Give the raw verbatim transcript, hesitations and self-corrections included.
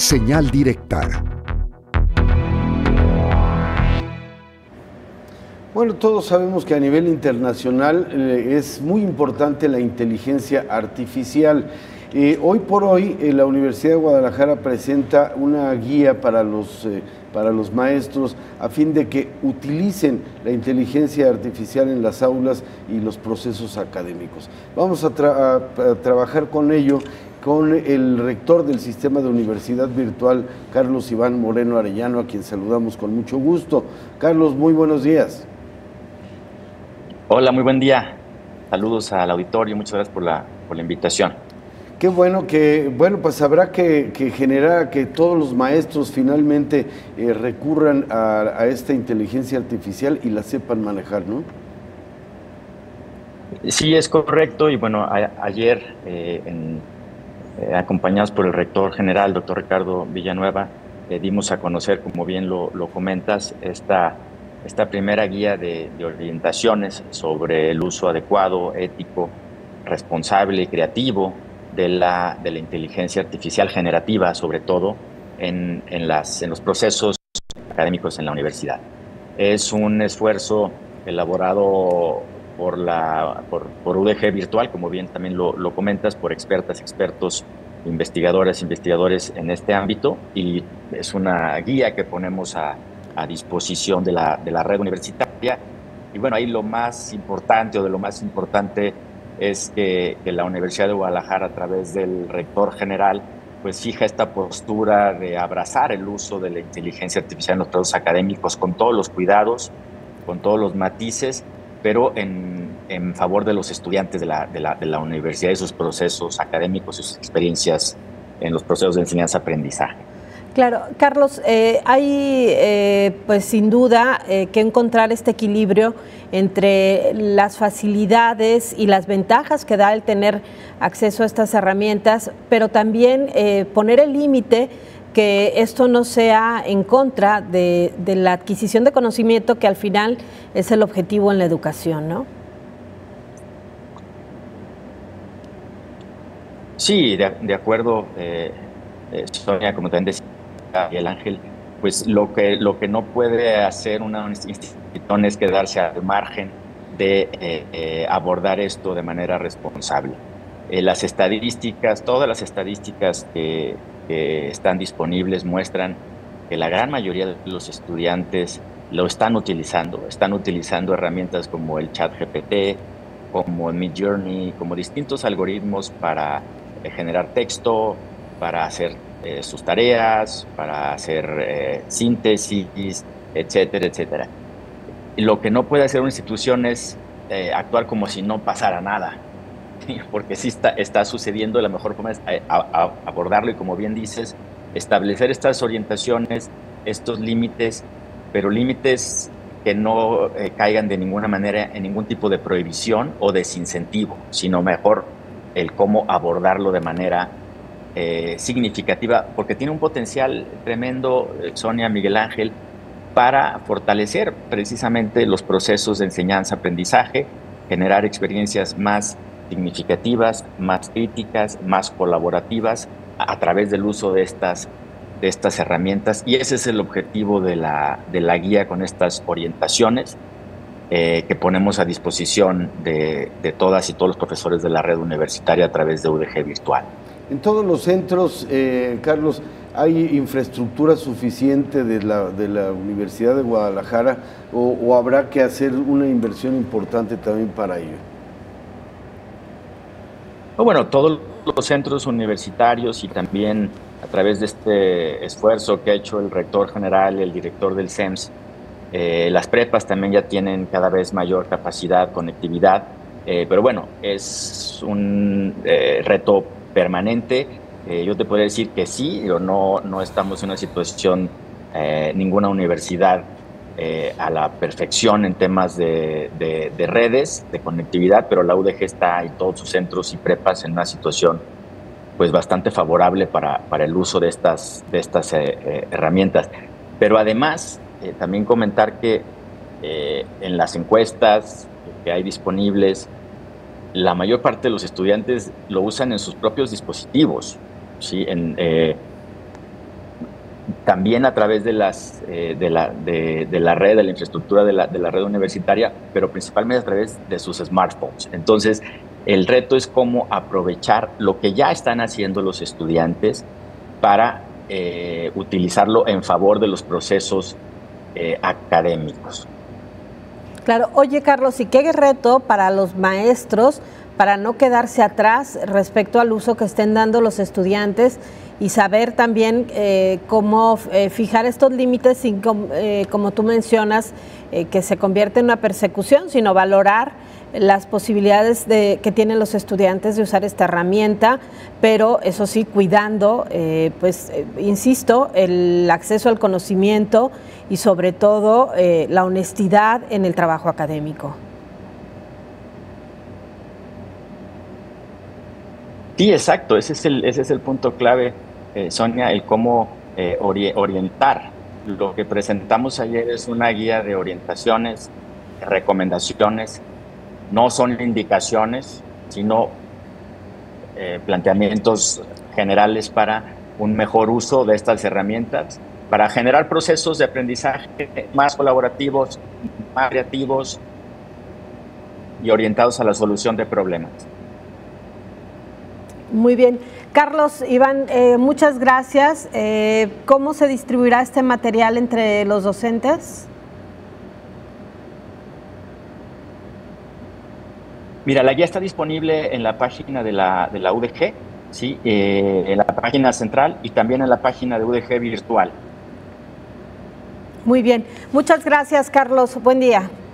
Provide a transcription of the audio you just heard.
Señal directa. Bueno, todos sabemos que a nivel internacional eh, es muy importante la inteligencia artificial. Eh, hoy por hoy eh, la Universidad de Guadalajara presenta una guía para los, eh, para los maestros a fin de que utilicen la inteligencia artificial en las aulas y los procesos académicos. Vamos a, tra a, a trabajar con ello con el rector del Sistema de Universidad Virtual, Carlos Iván Moreno Arellano, a quien saludamos con mucho gusto. Carlos, muy buenos días. Hola, muy buen día. Saludos al auditorio, muchas gracias por la, por la invitación. Qué bueno que, bueno, pues habrá que, que generar que todos los maestros finalmente eh, recurran a, a esta inteligencia artificial y la sepan manejar, ¿no? Sí, es correcto. Y bueno, a, ayer, eh, en, eh, acompañados por el rector general, doctor Ricardo Villanueva, eh, dimos a conocer, como bien lo, lo comentas, esta... esta primera guía de, de orientaciones sobre el uso adecuado, ético, responsable y creativo de la, de la inteligencia artificial generativa, sobre todo en, en, las, en los procesos académicos en la universidad. Es un esfuerzo elaborado por, la, por, por U D G Virtual, como bien también lo, lo comentas, por expertas, expertos, investigadoras, investigadores en este ámbito, y es una guía que ponemos a a disposición de la, de la red universitaria. Y bueno, ahí lo más importante o de lo más importante es que, que la Universidad de Guadalajara, a través del rector general, pues fija esta postura de abrazar el uso de la inteligencia artificial en los procesos académicos con todos los cuidados, con todos los matices, pero en, en favor de los estudiantes de la, de, la, de la universidad y sus procesos académicos, sus experiencias en los procesos de enseñanza-aprendizaje. Claro, Carlos, eh, hay eh, pues sin duda eh, que encontrar este equilibrio entre las facilidades y las ventajas que da el tener acceso a estas herramientas, pero también eh, poner el límite que esto no sea en contra de, de la adquisición de conocimiento, que al final es el objetivo en la educación, ¿no? Sí, de, de acuerdo, eh, eh, Sonia, como también decía Miguel Ángel, pues lo que, lo que no puede hacer una institución es quedarse al margen de eh, eh, abordar esto de manera responsable. Eh, las estadísticas, todas las estadísticas que, que están disponibles muestran que la gran mayoría de los estudiantes lo están utilizando, están utilizando herramientas como el ChatGPT, como Midjourney, como distintos algoritmos para eh, generar texto, para hacer Eh, sus tareas, para hacer eh, síntesis, etcétera, etcétera. Y lo que no puede hacer una institución es eh, actuar como si no pasara nada, ¿sí? Porque sí está, está sucediendo. La mejor forma es a, a abordarlo y, como bien dices, establecer estas orientaciones, estos límites, pero límites que no eh, caigan de ninguna manera en ningún tipo de prohibición o desincentivo, sino mejor el cómo abordarlo de manera Eh, significativa, porque tiene un potencial tremendo, eh, Sonia, Miguel Ángel, para fortalecer precisamente los procesos de enseñanza-aprendizaje, generar experiencias más significativas, más críticas, más colaborativas a, a través del uso de estas, de estas herramientas. Y ese es el objetivo de la, de la guía, con estas orientaciones eh, que ponemos a disposición de, de todas y todos los profesores de la red universitaria a través de U D G Virtual. En todos los centros, eh, Carlos, ¿hay infraestructura suficiente de la, de la Universidad de Guadalajara o, o habrá que hacer una inversión importante también para ello? Bueno, todos los centros universitarios y también a través de este esfuerzo que ha hecho el rector general, el director del C E M S, eh, las prepas también ya tienen cada vez mayor capacidad, conectividad, eh, pero bueno, es un eh, reto permanente. Eh, yo te podría decir que sí, pero no, no estamos en una situación, eh, ninguna universidad eh, a la perfección en temas de, de, de redes, de conectividad, pero la U D G está y todos sus centros y prepas en una situación pues bastante favorable para, para el uso de estas, de estas eh, eh, herramientas. Pero además, eh, también comentar que eh, en las encuestas que hay disponibles, la mayor parte de los estudiantes lo usan en sus propios dispositivos, ¿sí? En, eh, también a través de, las, eh, de, la, de, de la red, de la infraestructura de la, de la red universitaria, pero principalmente a través de sus smartphones. Entonces, el reto es cómo aprovechar lo que ya están haciendo los estudiantes para eh, utilizarlo en favor de los procesos eh, académicos. Claro. Oye, Carlos, ¿y qué reto para los maestros para no quedarse atrás respecto al uso que estén dando los estudiantes y saber también eh, cómo eh, fijar estos límites sin, eh, como tú mencionas, eh, que se convierte en una persecución, sino valorar las posibilidades de, que tienen los estudiantes de usar esta herramienta, pero eso sí, cuidando, eh, pues, eh, insisto, el acceso al conocimiento y sobre todo eh, la honestidad en el trabajo académico? Sí, exacto, ese es el, ese es el punto clave, eh, Sonia, el cómo eh, ori orientar. Lo que presentamos ayer es una guía de orientaciones, recomendaciones, no son indicaciones, sino eh, planteamientos generales para un mejor uso de estas herramientas, para generar procesos de aprendizaje más colaborativos, más creativos y orientados a la solución de problemas. Muy bien. Carlos, Iván, eh, muchas gracias. Eh, ¿Cómo se distribuirá este material entre los docentes? Mira, la guía está disponible en la página de la, de la U D G, ¿sí? eh, en la página central y también en la página de U D G virtual. Muy bien. Muchas gracias, Carlos. Buen día.